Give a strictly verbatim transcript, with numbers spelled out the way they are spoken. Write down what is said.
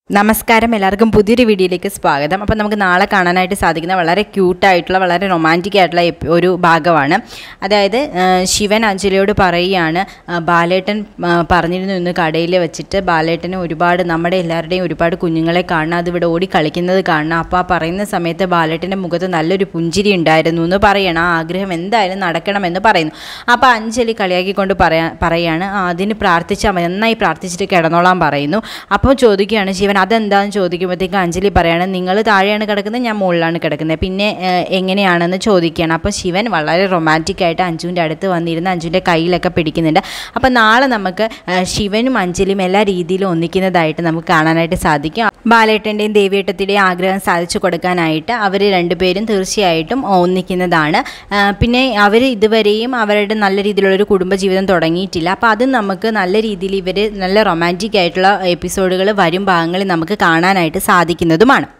നമസ്കാരം എല്ലാവർക്കും പുതിയൊരു വീഡിയോയിലേക്ക് സ്വാഗതം. അപ്പോൾ നമുക്ക് നാളെ കാണാനായിട്ട് സാധിക്കുന്ന വളരെ ക്യൂട്ടായിട്ടുള്ള വളരെ റൊമാൻറ്റിക് ആയിട്ടുള്ള ഒരു ഭാഗമാണ്. അതായത് ശിവൻ അഞ്ജലിയോട് പറയുകയാണ്, ബാലേട്ടൻ പറഞ്ഞിരുന്നു ഇന്ന് കടയിൽ വെച്ചിട്ട് ബാലേട്ടന് ഒരുപാട് നമ്മുടെ എല്ലാവരുടെയും ഒരുപാട് കുഞ്ഞുങ്ങളെ കാണണം, അതിവിടെ ഓടി കളിക്കുന്നത് കാണണം. അപ്പോൾ ആ പറയുന്ന സമയത്ത് ബാലേട്ടൻ്റെ മുഖത്ത് നല്ലൊരു പുഞ്ചിരി ഉണ്ടായിരുന്നു എന്ന് പറയണം. ആ ആഗ്രഹം എന്തായാലും നടക്കണമെന്ന് പറയുന്നു. അപ്പോൾ അഞ്ജലി കളിയാക്കിക്കൊണ്ട് പറയാ പറയുകയാണ് അതിന് പ്രാർത്ഥിച്ചാൽ മതി, നന്നായി പ്രാർത്ഥിച്ചിട്ട് കിടന്നോളാൻ പറയുന്നു. അപ്പോൾ ചോദിക്കുകയാണ് ശിവൻ അതെന്താണെന്ന് ചോദിക്കുമ്പോഴത്തേക്ക് അഞ്ജലി പറയാണ് നിങ്ങൾ താഴെയാണ് കിടക്കുന്നത്, ഞാൻ മുകളിലാണ് കിടക്കുന്നത്, പിന്നെ എങ്ങനെയാണെന്ന് ചോദിക്കുകയാണ്. അപ്പോൾ ശിവൻ വളരെ റൊമാൻറ്റിക് ആയിട്ട് അഞ്ജുവിൻ്റെ അടുത്ത് വന്നിരുന്ന് അഞ്ജുവിൻ്റെ കയ്യിലൊക്കെ പിടിക്കുന്നുണ്ട്. അപ്പോൾ നാളെ നമുക്ക് ശിവനും അഞ്ജലിയും എല്ലാ രീതിയിലും ഒന്നിക്കുന്നതായിട്ട് നമുക്ക് കാണാനായിട്ട് സാധിക്കും. ബാലേട്ടൻ്റെയും ദേവിയേട്ടത്തിൻ്റെയും ആഗ്രഹം സാധിച്ചു കൊടുക്കാനായിട്ട് അവർ രണ്ടുപേരും തീർച്ചയായിട്ടും ഒന്നിക്കുന്നതാണ്. പിന്നെ അവർ ഇതുവരെയും അവരുടെ നല്ല രീതിയിലുള്ളൊരു കുടുംബജീവിതം തുടങ്ങിയിട്ടില്ല. അപ്പോൾ അത് നമുക്ക് നല്ല രീതിയിൽ ഇവർ നല്ല റൊമാൻറ്റിക് ആയിട്ടുള്ള എപ്പിസോഡുകൾ വരും ഭാഗങ്ങളിൽ നമുക്ക് കാണാനായിട്ട് സാധിക്കുന്നതുമാണ്.